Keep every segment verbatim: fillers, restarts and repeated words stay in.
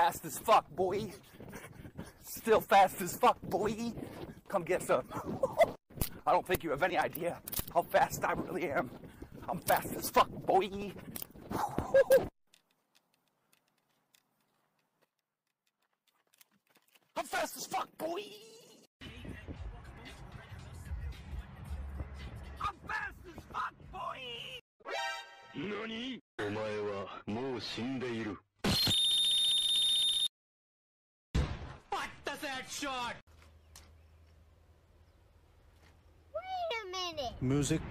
fast as fuck, boy. Still fast as fuck, boy. Come get some. I don't think you have any idea how fast I really am. I'm fast as fuck, boy. I'm fast as fuck, boy. I'm fast as fuck, boy. Nani? お前はもう死んでいる。What does that shot? Wait a minute. Music.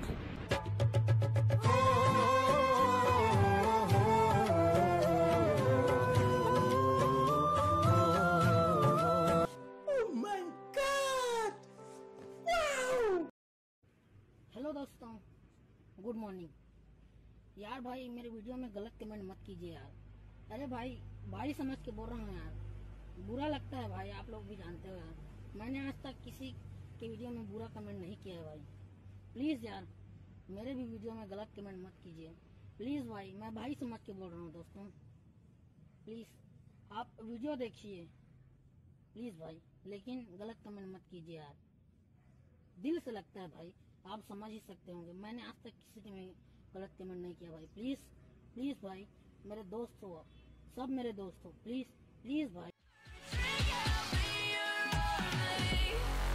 Oh my God! Wow! Hello दोस्तों, good morning. यार भाई मेरे video में गलत comment मत कीजिए यार। अरे भाई भाई समझ के बोल रहा हूँ यार, बुरा लगता है भाई, आप लोग भी जानते हो यार। मैंने आज तक किसी के वीडियो में बुरा कमेंट नहीं किया है भाई। प्लीज यार मेरे भी वीडियो में गलत कमेंट मत कीजिए प्लीज भाई, मैं भाई समझ के बोल रहा हूँ दोस्तों। प्लीज आप वीडियो देखिए प्लीज भाई, लेकिन गलत कमेंट मत कीजिए यार। दिल से लगता है भाई, आप समझ ही सकते होंगे। मैंने आज तक किसी के में गलत कमेंट नहीं किया भाई। प्लीज प्लीज भाई, मेरे दोस्त हो, सब मेरे दोस्त हो, प्लीज प्लीज भाई।